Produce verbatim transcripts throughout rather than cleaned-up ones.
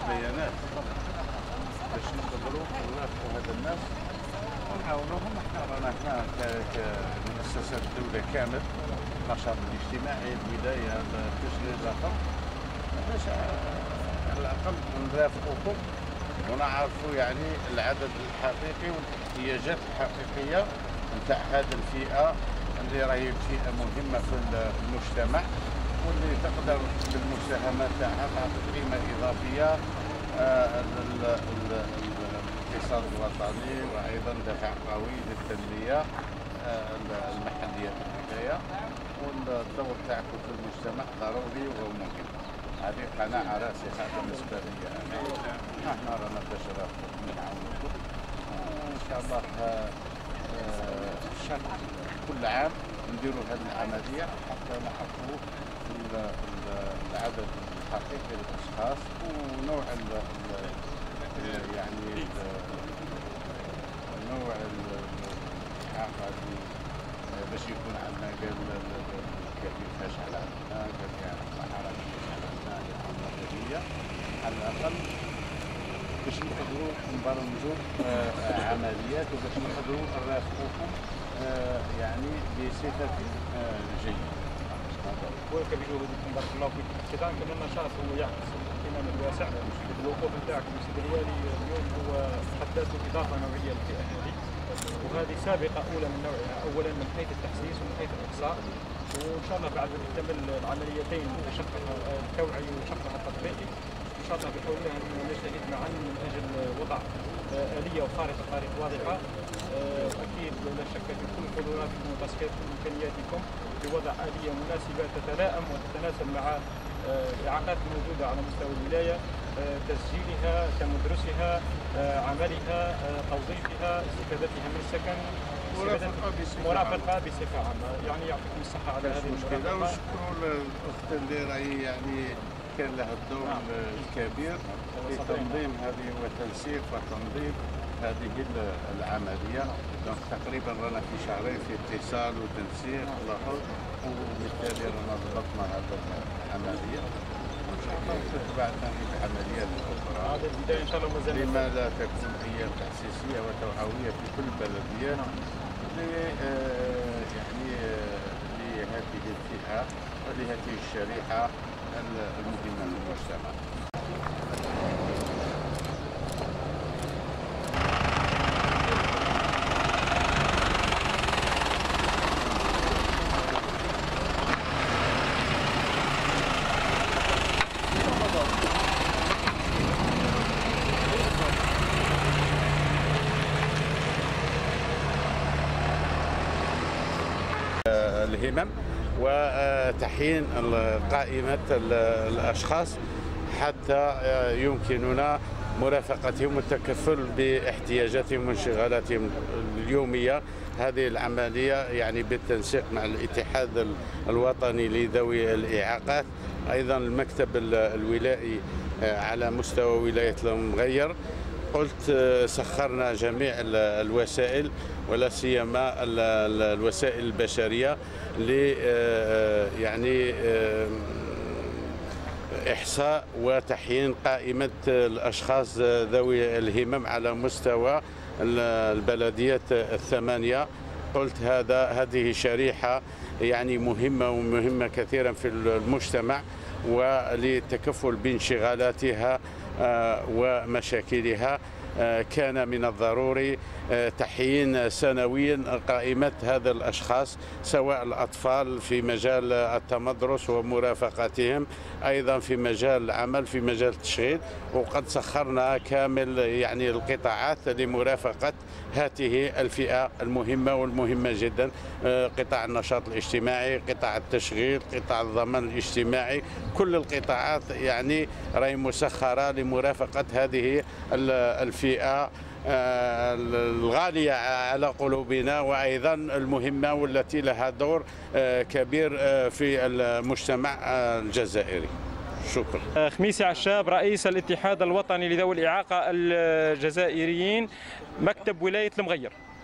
بيانات باش نقدروا نوافقوا هاد الناس ونعاونوهم. احنا رانا هنا كمؤسسة الدولة كامل، النشاط الاجتماعي، الولاية، التشغيل الآخر، باش على الأقل نرافقوكم ونعرفوا يعني العدد الحقيقي والاحتياجات الحقيقية نتاع هذه الفئة اللي راهي فئة مهمة في المجتمع، واللي تقدر بالمساهمة تاعها تعطي قيمة إضافية للاقتصاد الوطني، وأيضا دفع قوي للتنمية المحلية في البداية. والدور تاعكم في المجتمع ضروري ومهم. هذه قناعة راسخة بالنسبة لي أنا. نحن رانا بشرة نعاونكم إن شاء الله. الشهر كل عام نديروا هذه العملية حتى نعرفوا العدد الحقيقي للأشخاص ونوع ال يعني نوع الإعاقة باش يكون عندنا قال كيفاش على عندنا قال يعني الصحراء كيفاش على عندنا العملية على الأقل باش نقدروا نبرمجوا عمليات وباش نقدروا نرافقوكم يعني بصفة جيدة. وكبير وجودكم بارك الله فيكم. اختتام كمان النشاط هو يعكس الاهتمام الواسع. الوقوف نتاعكم سيدي الوالي اليوم هو حد ذاته اضافه نوعيه للفئه هذه، وهذه سابقه اولى من نوعها، اولا من حيث التحسيس ومن حيث الاقصاء، وان شاء الله بعد ما تكتمل العمليتين شقها التوعي وشقها التطبيقي ان شاء الله بحول الله نجتهد معا من اجل وضع آلية وخارطة خارطة واضحة. أكيد لا شك في كل قدراتكم وتسخير كل إمكانياتكم بوضع آلية مناسبة تتلائم وتتناسب مع الإعاقات الموجودة على مستوى الولاية، تسجيلها، تمدرسها، عملها، توظيفها، استفادتها من السكن، مرافقة بصفة عامة. يعني يعطيكم الصحة على هذه المشكلة. ونشكروا الأخت اللي راهي يعني كان لها الدور الكبير في تنظيم هذه وتنسيق وتنظيم هذه العملية. دونك تقريبا رانا في شهرين في اتصال وتنسيق لاحظ، وبالتالي رانا ضبطنا هذه العملية وتتبع ثاني بعمليات أخرى. هذا البداية إن شاء الله مازال. لما لا تكون هي تأسيسية وتوعوية في كل البلديات يعني لهذه الفئة ولهذه الشريحة المهمة للمجتمع. الهمم وتحيين قائمة الأشخاص حتى يمكننا مرافقتهم والتكفل باحتياجاتهم وانشغالاتهم اليومية. هذه العملية يعني بالتنسيق مع الاتحاد الوطني لذوي الإعاقات، أيضا المكتب الولائي على مستوى ولاية المغير. قلت سخرنا جميع الوسائل ولا سيما الوسائل البشريه ل يعني احصاء وتحيين قائمه الاشخاص ذوي الهمم على مستوى البلديات الثمانيه. قلت هذا هذه شريحه يعني مهمه ومهمه كثيرا في المجتمع، وللتكفل بانشغالاتها ومشاكلها كان من الضروري تحيين سنويا قائمة هذا الأشخاص، سواء الأطفال في مجال التمدرس ومرافقتهم، أيضا في مجال العمل في مجال التشغيل. وقد سخرنا كامل يعني القطاعات لمرافقة هذه الفئة المهمة والمهمة جدا، قطاع النشاط الاجتماعي، قطاع التشغيل، قطاع الضمان الاجتماعي، كل القطاعات يعني راهي مسخرة لمرافقة هذه الفئة الغالية على قلوبنا، وأيضا المهمة والتي لها دور كبير في المجتمع الجزائري. شكرا. خميسي عشاب، رئيس الاتحاد الوطني لذوي الإعاقة الجزائريين، مكتب ولاية المغير.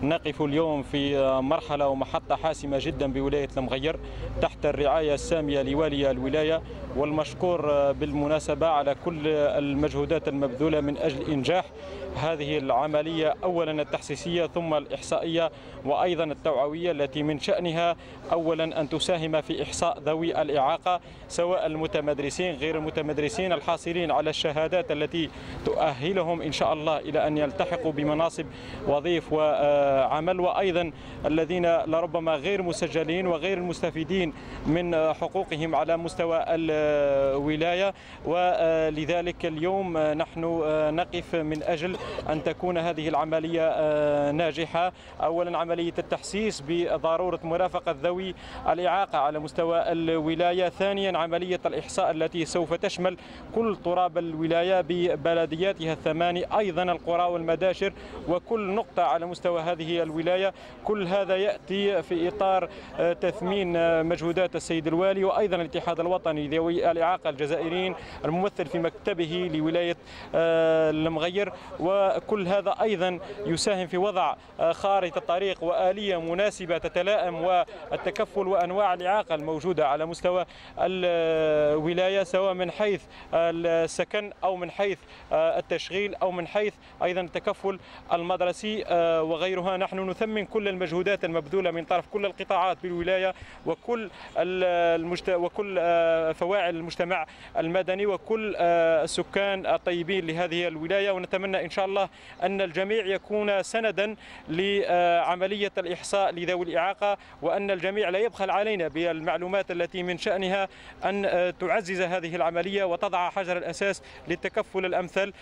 نقف اليوم في مرحلة ومحطة حاسمة جدا بولاية المغير تحت الرعاية السامية لوالي الولاية، والمشكور بالمناسبة على كل المجهودات المبذولة من أجل إنجاح هذه العملية، أولا التحسيسية ثم الإحصائية وأيضا التوعوية، التي من شأنها أولا أن تساهم في إحصاء ذوي الإعاقة سواء المتمدرسين غير المتمدرسين الحاصلين على الشهادات التي تؤهلهم إن شاء الله إلى أن يلتحقوا بمناصب وظيف وعمل، وأيضا الذين لربما غير مسجلين وغير المستفيدين من حقوقهم على مستوى الولاية. ولذلك اليوم نحن نقف من أجل أن تكون هذه العملية ناجحة. أولا عملية التحسيس بضرورة مرافقة ذوي الإعاقة على مستوى الولاية، ثانيا عملية الإحصاء التي سوف تشمل كل تراب الولاية ببلدياتها الثماني، أيضا القرى والمداشر وكل نقطة على مستوى هذه الولاية. كل هذا يأتي في إطار تثمين مجهودات السيد الوالي وأيضا الاتحاد الوطني ذوي الإعاقة الجزائريين الممثل في مكتبه لولاية المغير، وكل هذا أيضا يساهم في وضع خارطة طريق وآلية مناسبة تتلائم والتكفل وأنواع الإعاقة الموجودة على مستوى الولاية، سواء من حيث السكن أو من حيث التشغيل أو من حيث أيضا التكفل المدرسي وغيرها. نحن نثمن كل المجهودات المبذولة من طرف كل القطاعات بالولاية وكل المجت... وكل فواعل المجتمع المدني وكل السكان الطيبين لهذه الولاية، ونتمنى إن شاء الله أن الجميع يكون سندا لعملية الإحصاء لذوي الإعاقة، وأن الجميع لا يبخل علينا بالمعلومات التي من شأنها أن تعزز هذه العملية وتضع حجر الأساس للتكفل الأمثل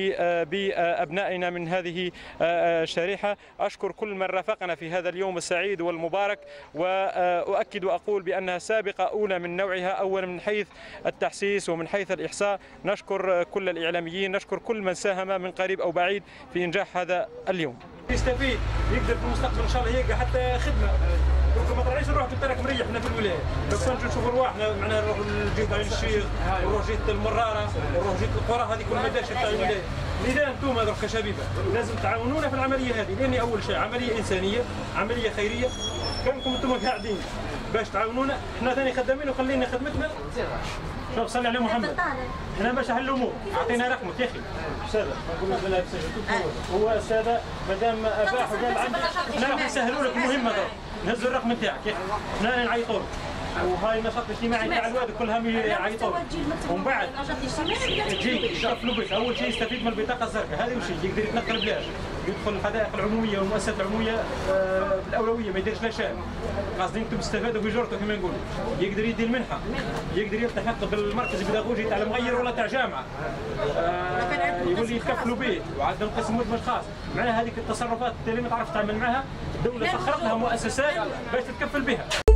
بأبنائنا من هذه الشريحة. أشكر كل من رافقنا في هذا اليوم السعيد والمبارك، وأؤكد وأقول بأنها سابقة أولى من نوعها، أولا من حيث التحسيس ومن حيث الإحصاء. نشكر كل الإعلاميين، نشكر كل من ساهم من قريب أو بعيد في إنجاح هذا اليوم. يستفيد يقدر في المستقبل إن شاء الله يلقى حتى خدمة. ما طلعيش نروح بالترك مريح هنا في الولاية، لو كان نشوفوا رواحنا معناها نروح لجهة عين الشيخ، نروح جهة المرارة، نروح جهة القرى، هذه كل المداشر تاع الولاية. لذا انتم درك كشبيبة لازم تعاونونا في العملية هذه، لأن أول شيء عملية إنسانية، عملية خيرية، كانكم انتم قاعدين باش تعاونونا، احنا ثاني خدامين وخلينا خدمتنا. شوف صلي على محمد، احنا باش نحلوا امور، اعطينا رقمك يا اخي. استاذ نقولوا بالله هو استاذ مادام اباح وقال عندي، احنا راح نسهلوا لك المهمه دابا، نهزوا الرقم نتاعك يا اخي، احنا نعيطوا لك. وهاي النشاط الاجتماعي تاع الواد كلهم يعيطوا لك، ومن بعد يجي يشوفوا بك، اول شيء يستفيد من البطاقه الزرقاء، هذا وش يقدر يتنقل بلاش، يدخل الحدائق العموميه والمؤسسات العموميه بالاولويه، ما يديرش لا شان. قاصدين انتم تستفادوا بجورته كما نقولوا، يقدر يدي المنحه، يقدر يلتحق بالمركز البيداغوجي تاع المغير ولا تاع جامعه، يولي يتكفلوا به وعندهم قسم مدمج خاص. معناها هذيك التصرفات اللي ما تعرفش تعمل معها، الدوله سخرت لها مؤسسات باش تتكفل بها.